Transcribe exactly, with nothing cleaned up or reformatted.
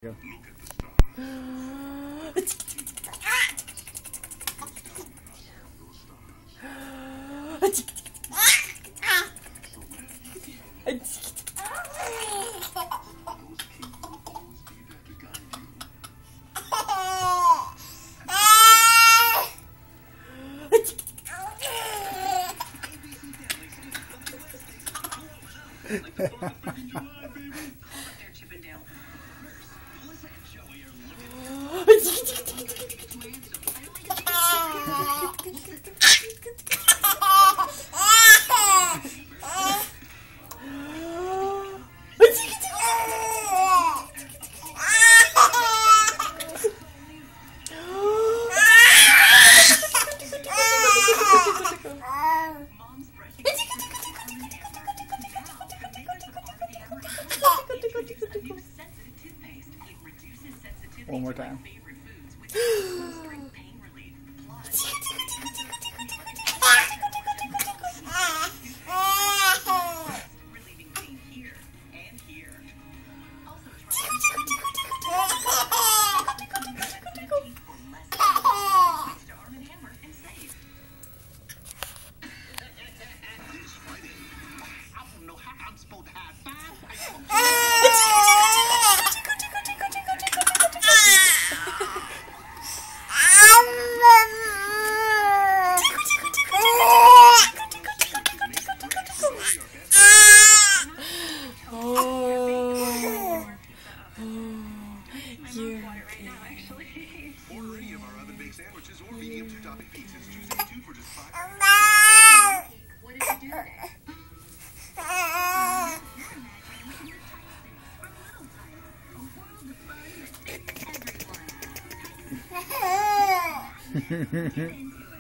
Go. One more time. Or any of our oven baked sandwiches or medium two topping pizzas. Choose any two for just five. What did you do today? Hehehehe